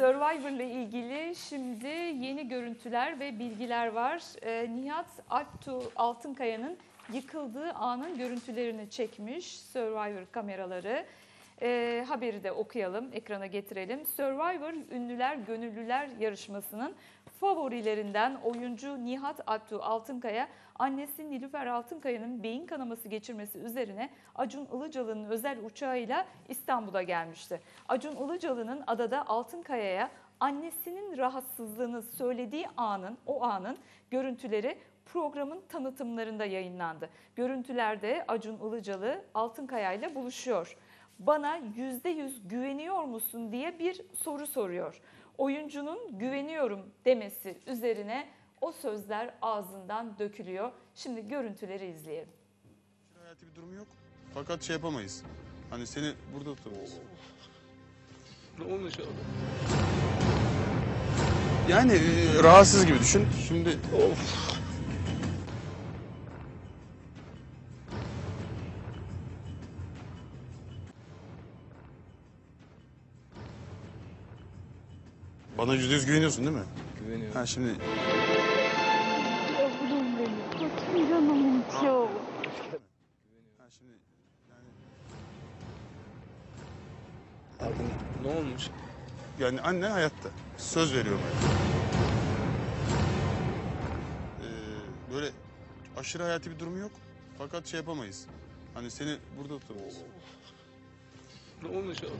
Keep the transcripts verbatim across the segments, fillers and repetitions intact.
Survivor ile ilgili şimdi yeni görüntüler ve bilgiler var. Ee, Nihat Alptuğ Altınkaya'nın yıkıldığı anın görüntülerini çekmiş Survivor kameraları. Ee, haberi de okuyalım, ekrana getirelim. Survivor Ünlüler Gönüllüler yarışmasının favorilerinden oyuncu Nihat Alptuğ Altınkaya, annesi Nilüfer Altınkaya'nın beyin kanaması geçirmesi üzerine Acun Ilıcalı'nın özel uçağıyla İstanbul'a gelmişti. Acun Ilıcalı'nın adada Altınkaya'ya annesinin rahatsızlığını söylediği anın, o anın görüntüleri programın tanıtımlarında yayınlandı. Görüntülerde Acun Ilıcalı Altınkaya ile buluşuyor. Bana yüzde yüz güveniyor musun diye bir soru soruyor. Oyuncunun güveniyorum demesi üzerine o sözler ağzından dökülüyor. Şimdi görüntüleri izleyelim. Hayati bir durum yok. Fakat şey yapamayız. Hani seni burada tutamayız. Ne olmuş abi? Yani e, rahatsız gibi düşün. Şimdi Of. bana yüzde yüz güveniyorsun değil mi? Güveniyorum. Ha şimdi Yavrum benim, koçum canımın çoğu. ha şimdi yani Abi ne olmuş? yani anne hayatta. Söz veriyorum yani. Ee, böyle aşırı hayati bir durum yok. Fakat şey yapamayız. Hani seni burada tutamayız. Ne olmuş abi?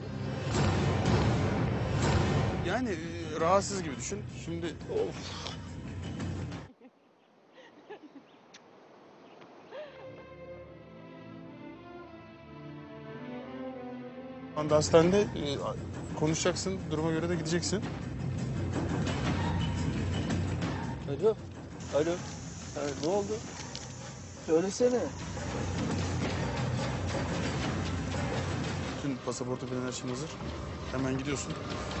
Yani e, rahatsız gibi düşün. Şimdi Of. şu anda hastanede e, konuşacaksın. Duruma göre de gideceksin. Alo. Alo. Ha, ne oldu? Söylesene. Bütün pasaportu falan her şeyin hazır. Hemen gidiyorsun.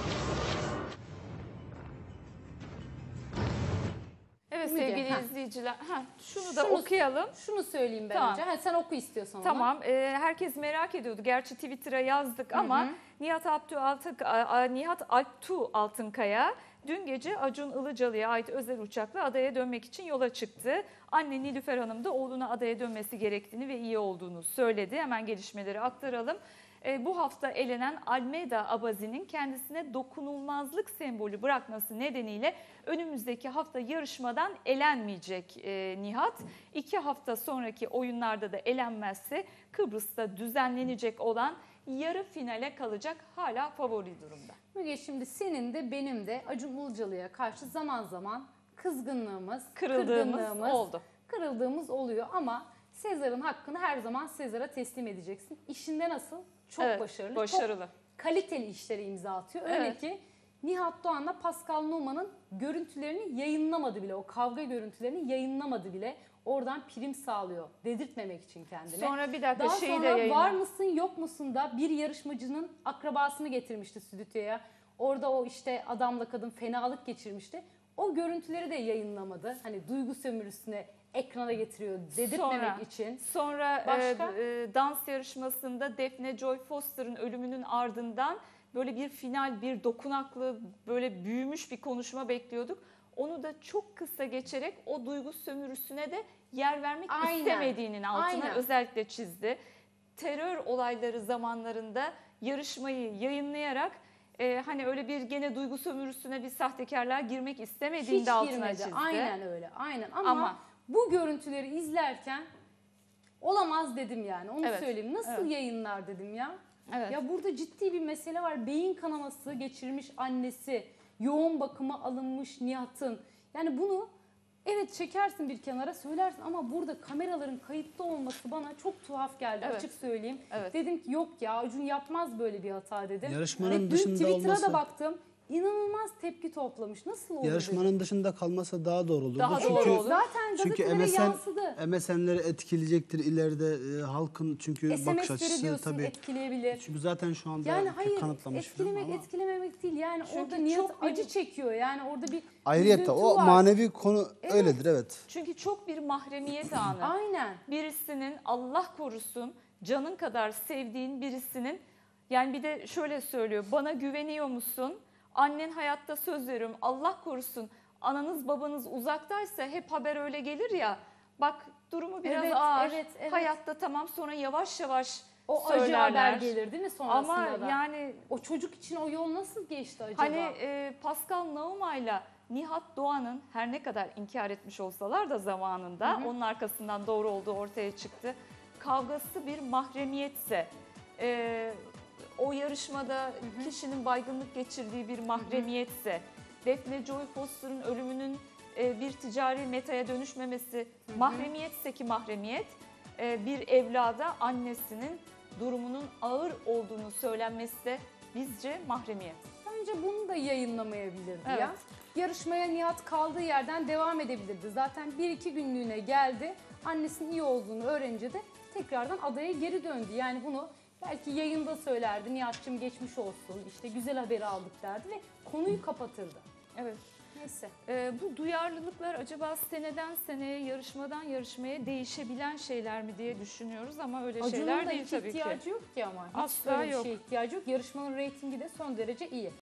Evet Müge, sevgili ha. izleyiciler, ha, şunu da Şunu- okuyalım. Şunu söyleyeyim ben Tamam. önce. Ha, sen oku istiyorsan onu. Tamam, e, herkes merak ediyordu. Gerçi Twitter'a yazdık ama Nihat Alptuğ Altın, a- a- Nihat Alptuğ Altınkaya dün gece Acun Ilıcalı'ya ait özel uçakla adaya dönmek için yola çıktı. Anne Nilüfer Hanım da oğluna adaya dönmesi gerektiğini ve iyi olduğunu söyledi. Hemen gelişmeleri aktaralım. E, bu hafta elenen Almeda Abazi'nin kendisine dokunulmazlık sembolü bırakması nedeniyle önümüzdeki hafta yarışmadan elenmeyecek e, Nihat. İki hafta sonraki oyunlarda da elenmezse Kıbrıs'ta düzenlenecek olan yarı finale kalacak, hala favori durumda. Müge, şimdi senin de benim de Acun Ilıcalı'ya karşı zaman zaman kızgınlığımız, Kırıldığımız kırgınlığımız, oldu. Kırıldığımız oluyor ama Sezar'ın hakkını her zaman Sezar'a teslim edeceksin. İşinde nasıl? Çok Evet, başarılı. başarılı. Çok kaliteli işlere imza atıyor. Öyle Evet. ki Nihat Doğan'la Pascal Numa'nın görüntülerini yayınlamadı bile. O kavga görüntülerini yayınlamadı bile. Oradan prim sağlıyor. Dedirtmeme için kendine. Sonra bir dakika Daha şeyi de sonra yayınladı. var mısın yok musun da bir yarışmacının akrabasını getirmişti stüdyoya. Orada o işte adamla kadın fenalık geçirmişti. O görüntüleri de yayınlamadı. Hani duygu sömürüsüne ekrana getiriyor dedirtmemek Sonra, için. Sonra Başka? e, e, dans yarışmasında Daphne Joy Foster'ın ölümünün ardından böyle bir final, bir dokunaklı, böyle büyümüş bir konuşma bekliyorduk. Onu da çok kısa geçerek o duygu sömürüsüne de yer vermek Aynen. istemediğinin altına Aynen. özellikle çizdi. Terör olayları zamanlarında yarışmayı yayınlayarak e, hani öyle bir gene duygu sömürüsüne, bir sahtekarlığa girmek istemediğini Hiç de altına girmedi. çizdi. Aynen öyle. Aynen ama, Ama- bu görüntüleri izlerken olamaz dedim yani. Onu Evet, söyleyeyim. Nasıl evet. yayınlar dedim ya. Evet. Ya burada ciddi bir mesele var. Beyin kanaması geçirmiş annesi, yoğun bakıma alınmış Nihat'ın. Yani bunu evet çekersin bir kenara, söylersin ama burada kameraların kayıtlı olması bana çok tuhaf geldi, Evet. açık söyleyeyim. Evet. Dedim ki yok ya, Acun yapmaz böyle bir hata dedim. Yarışmanın Ve dün dışında Twitter'a olması- da baktım. İnanılmaz tepki toplamış. Nasıl olur Yarışmanın dedim. dışında kalmasa daha doğru olurdu. Daha çünkü, doğru olur. Zaten Çünkü gazetelere M S N, yansıdı. M S N'leri etkileyecektir ileride e, halkın çünkü bakış S M S'leri açısı diyorsun tabii. etkileyebilir. Çünkü zaten şu anda Yani hayır, kanıtlamış etkilemek falan ama etkilememek değil. Yani Çünkü orada Nihat çok bir- acı çekiyor. Yani orada bir ayrıyeten üzüntü o var. manevi konu Evet. öyledir evet. Çünkü çok bir mahremiyet anı. Aynen. Birisinin, Allah korusun, canın kadar sevdiğin birisinin, yani bir de şöyle söylüyor, bana güveniyor musun? Annen hayatta, söz veriyorum, Allah korusun ananız babanız uzaktaysa hep haber öyle gelir ya. Bak durumu biraz Evet, ağır. evet, evet. Hayatta tamam, sonra yavaş yavaş O acı söylerler. haber gelir değil mi sonrasında Ama da? yani O çocuk için o yol nasıl geçti acaba? hani e, Pascal Nauma'yla Nihat Doğan'ın her ne kadar inkar etmiş olsalar da zamanında, Hı hı. onun arkasından doğru olduğu ortaya çıktı. Kavgası bir mahremiyetse, e, o yarışmada hı. kişinin baygınlık geçirdiği bir mahremiyetse, Defne Joy Foster'ın ölümünün e, bir ticari metaya dönüşmemesi hı. mahremiyetse ki mahremiyet, e, bir evlada annesinin durumunun ağır olduğunu söylenmesi de bizce mahremiyet. Bence bunu da yayınlamayabilirdi Evet. ya. Yarışmaya Nihat kaldığı yerden devam edebilirdi. Zaten bir iki günlüğüne geldi. Annesinin iyi olduğunu öğrenince de tekrardan adaya geri döndü. Yani bunu belki yayında söylerdi. Nihat'cığım geçmiş olsun, işte güzel haberi aldık derdi ve konuyu kapatırdı. Evet. Neyse. Ee, bu duyarlılıklar acaba seneden seneye, yarışmadan yarışmaya değişebilen şeyler mi diye düşünüyoruz ama öyle şeyler Acun'un da değil hiç tabii ki. ihtiyacı yok ki ama. Hiç Asla böyle bir yok. şeye ihtiyacı yok. Yarışmanın reytingi de son derece iyi.